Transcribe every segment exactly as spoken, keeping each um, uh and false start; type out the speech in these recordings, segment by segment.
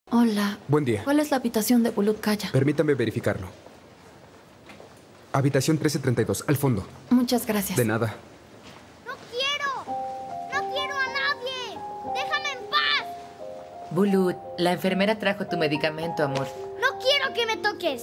Hola. Buen día. ¿Cuál es la habitación de Bulut Kaya? Permítame verificarlo. Habitación trece treinta y dos, al fondo. Muchas gracias. De nada. ¡No quiero! ¡No quiero a nadie! ¡Déjame en paz! Bulut, la enfermera trajo tu medicamento, amor. ¡No quiero que me toques!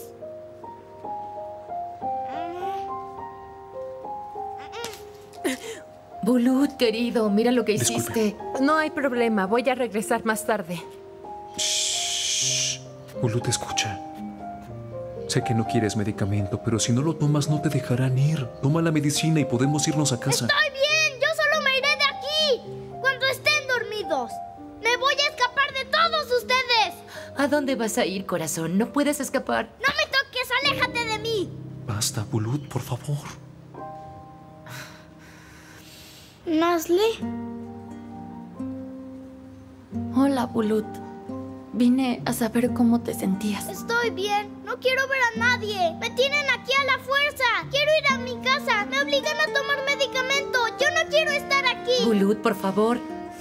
Bulut, querido, mira lo que Disculpe. hiciste. No hay problema, voy a regresar más tarde. Shh. Bulut, escucha. Sé que no quieres medicamento, pero si no lo tomas no te dejarán ir. Toma la medicina y podemos irnos a casa. ¡Estoy bien! ¡Yo solo me iré de aquí! Cuando estén dormidos. ¡Me voy a escapar de todos ustedes! ¿A dónde vas a ir, corazón? No puedes escapar. ¡No me toques! ¡Aléjate de mí! Basta, Bulut, por favor. ¿Nazli? Hola, Bulut. Vine a saber cómo te sentías. Estoy bien. No quiero ver a nadie. Me tienen aquí a la fuerza. Quiero ir a mi casa. Me obligan a tomar medicamento. Yo no quiero estar aquí. Bulut, por favor.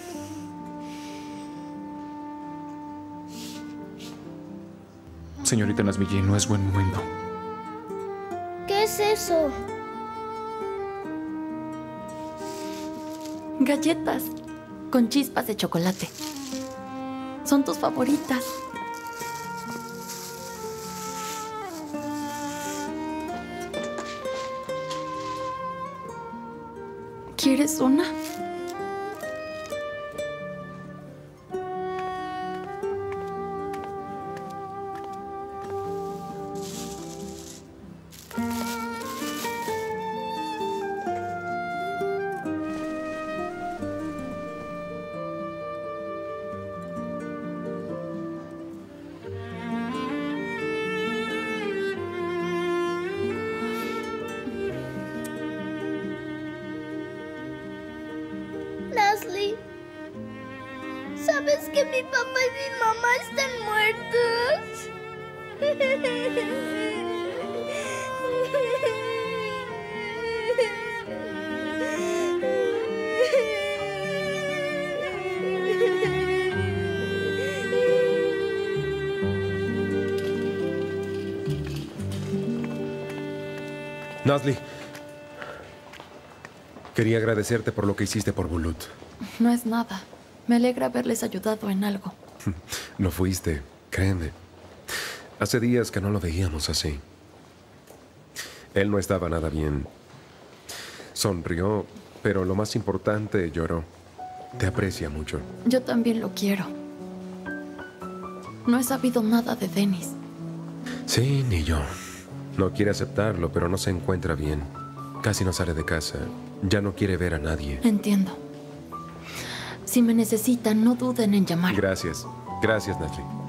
Señorita Nazmille, no es buen momento. ¿Qué es eso? Galletas con chispas de chocolate. Son tus favoritas. ¿Quieres una? Nazli, ¿sabes que mi papá y mi mamá están muertos? Nazli, quería agradecerte por lo que hiciste por Bulut. No es nada. Me alegra haberles ayudado en algo. No fuiste, créeme. Hace días que no lo veíamos así. Él no estaba nada bien. Sonrió, pero lo más importante, lloró. Te aprecia mucho. Yo también lo quiero. No he sabido nada de Dennis. Sí, ni yo. No quiere aceptarlo, pero no se encuentra bien. Casi no sale de casa. Ya no quiere ver a nadie. Entiendo. Si me necesitan, no duden en llamar. Gracias. Gracias, Nazli.